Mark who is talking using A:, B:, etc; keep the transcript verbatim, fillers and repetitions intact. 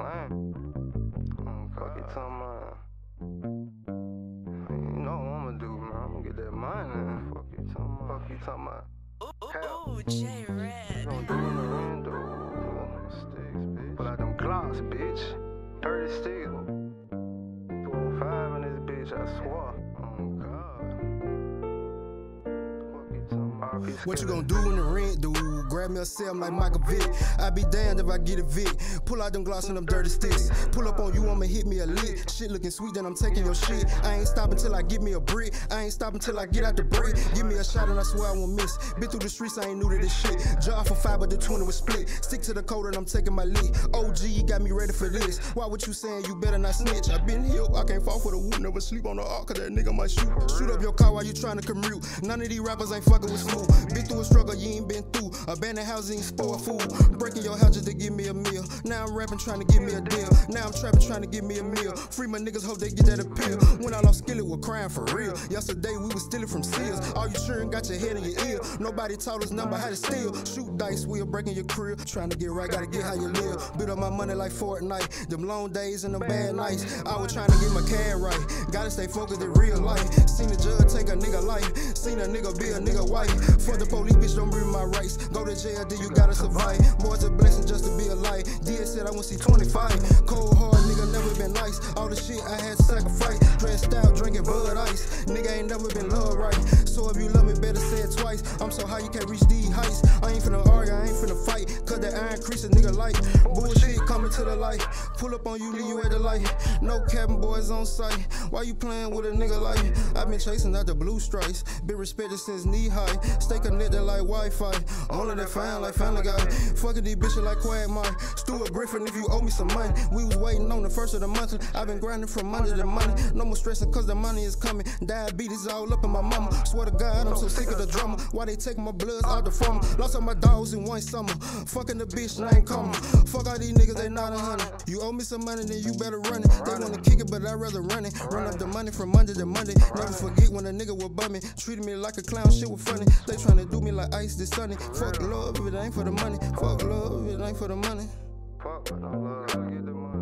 A: playing. Oh, fuck you talking about? You know what I'ma do, man. I'ma get that money. Fuck you talking about? Fuck you talking about?
B: Ooh, ooh, J Red.
A: Gon' do in the window. Sticks, bitch. Pull out them Glocks, bitch. thirty sticks. two oh five in this bitch, I swear. Oh, God. Fuck you talking about?
C: What you gon' do in the rent, dude? Grab me a cell like Michael Vick. I be damned if I get a Vic. Pull out them gloss and them dirty sticks. Pull up on you, I'ma hit me a lick. Shit looking sweet, then I'm taking your shit. I ain't stopping till I get me a brick. I ain't stopping till I get out the brick. Give me a shot and I swear I won't miss. Been through the streets, I ain't new to this shit. Jar for five, but the twenty was split. Stick to the code and I'm taking my lick. O G, you got me ready for this. Why would you saying you better not snitch? I been here, I can't fall for the whoop. Never sleep on the arc, cause that nigga might shoot. Shoot up your car while you trying to commute. None of these rappers ain't fucking with Smoot. Been through a struggle you ain't been through. Abandoned housing, spoil food. Breaking your house just to give me a meal. Now I'm rapping trying to give me a deal. Now I'm trapping trying to give me a meal. Free my niggas, hope they get that appeal. When I lost Skillet, was crying for real. Yesterday we was stealing from seals. All you cheering got your head in your ear. Nobody taught us nothing but how to steal. Shoot dice, wheel breaking your crib. Trying to get right, gotta get how you live. Build up my money like Fortnite. Them long days and them bad nights. I was trying to get my cash right. Gotta stay focused in real life. Seen the judge take a nigga life. Seen a nigga be a nigga wife. For the police, bitch, don't bring my rights. Go to jail, then you gotta survive. More it's a blessing just to be alive. D S said I want to see twenty-five. Cold hard nigga never been nice. All the shit I had to sacrifice. Dressed out, drinking Bud Ice. Nigga ain't never been loved right. So if you love me, better say it twice. I'm so high you can't reach these heights. I ain't finna argue, I ain't finna fight. Cause that iron crease a nigga like. Bullshit coming to the light. Pull up on you, leave you at the light. No cabin boys on sight. Why you playing with a nigga like? I been chasing out the blue stripes. Been respected since knee high. Stay connected like Wi-Fi. Only that fine like Family Guy. Fucking these bitches like Quagmire. Stuart Griffin if you owe me some money. We was waiting on the first of the month. I've been grinding from money to money. No more stressing cause the money is coming. Diabetes all up in my mama. Swear to God I'm so sick of the drama. Why they take my bloods out the farm? Lost all my dogs in one summer. Fucking the bitch and I ain't coming. Fuck all these niggas, they not a hundred. You owe me some money then you better run it. They wanna kick it but I'd rather run it. Run up the money from Monday to Monday. Never forget when a nigga was bumming. Treated me like a clown, shit was funny. They tryna do me like ice this sunny. Fuck love if it ain't for the money. Fuck love if it ain't for the money.
A: Fuck, but no love, I get the money.